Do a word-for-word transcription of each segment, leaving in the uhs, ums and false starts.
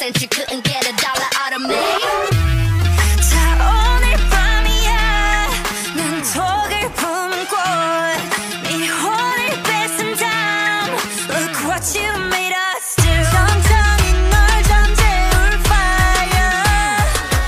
cent you couldn't get a dollar out of me. 자 오늘 밤이야 난 독을 품은 꽃네 혼을 뺏은 다음 Look what you made us do 천천히 널 잠재울 fire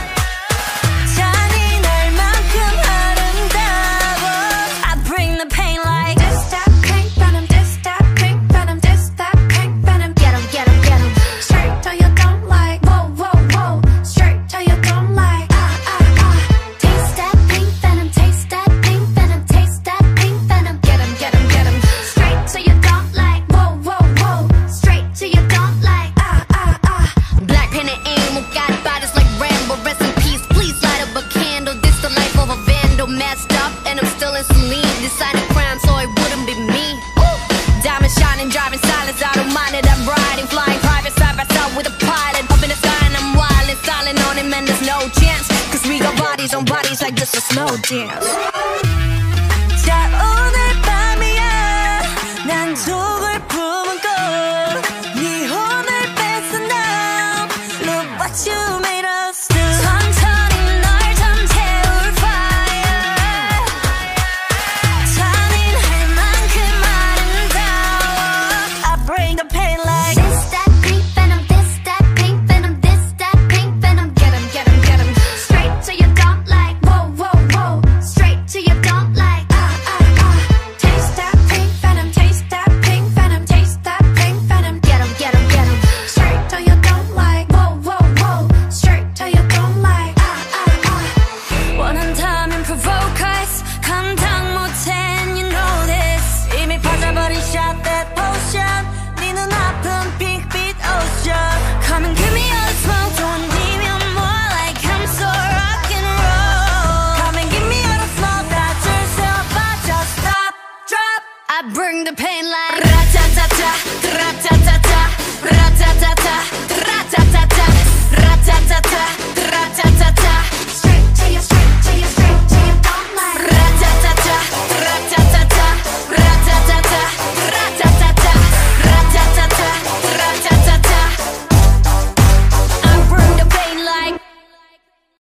잔인할만큼 아름다워 I bring the pain like This that pink venom, this that pink venom, this that pink venom Get 'em, get 'em, get 'em. Straight till you don't like Whoa, whoa, whoa Straight till you don't like Ah, ah, ah Taste that pink venom, taste that pink venom, taste that pink venom. Get 'em, get 'em, get 'em Straight till you don't like Whoa, whoa, whoa Straight till you don't like Ah, ah, ah Black pen and ink, got bodies like Rambo. Rest in peace, please light up a candle. This the life of a vandal, messed up, and I'm still in saline. Decided crime, so it wouldn't be me. Ooh. Diamond shining, driving silence, I don't mind it. I'm riding, flying private side by side with a pilot. Up in the sky and I'm wildin', styling on him, and there's no chance. Cause we got bodies on bodies like just a slow dance.